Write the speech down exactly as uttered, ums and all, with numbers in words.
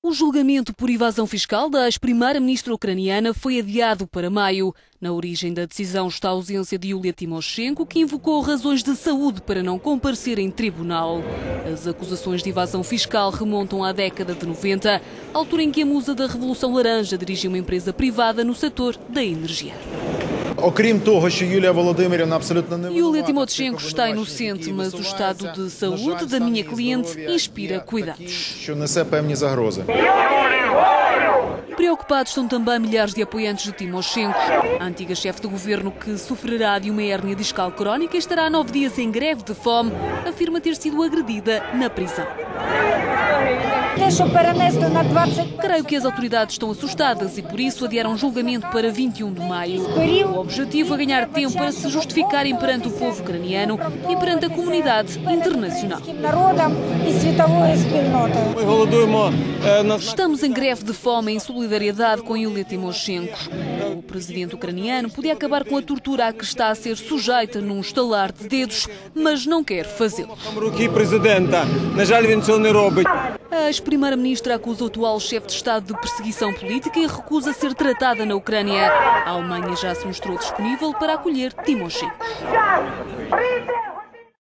O julgamento por evasão fiscal da ex-primeira-ministra ucraniana foi adiado para maio. Na origem da decisão está a ausência de Yulia Tymoshenko, que invocou razões de saúde para não comparecer em tribunal. As acusações de evasão fiscal remontam à década de noventa, altura em que a musa da Revolução Laranja dirigiu uma empresa privada no setor da energia. Окрім того, що Юлія Володимирівна абсолютно не Yulia Tymoshenko está inocente, mas o estado de saúde da minha cliente inspira cuidados. Що несе певні загрози. Preocupados estão também milhares de apoiantes de Tymoshenko. A antiga chefe de governo, que sofrerá de uma hérnia discal crónica e estará há nove dias em greve de fome, afirma ter sido agredida na prisão. Creio que as autoridades estão assustadas e por isso adiaram o julgamento para vinte e um de maio. O objetivo é ganhar tempo para se justificarem perante o povo ucraniano e perante a comunidade internacional. Estamos em greve de fome em solidariedade com Yulia Tymoshenko. O presidente ucraniano podia acabar com a tortura a que está a ser sujeita num estalar de dedos, mas não quer fazê-lo. A ex-primeira-ministra acusa o atual chefe de Estado de perseguição política e recusa ser tratada na Ucrânia. A Alemanha já se mostrou disponível para acolher Tymoshenko.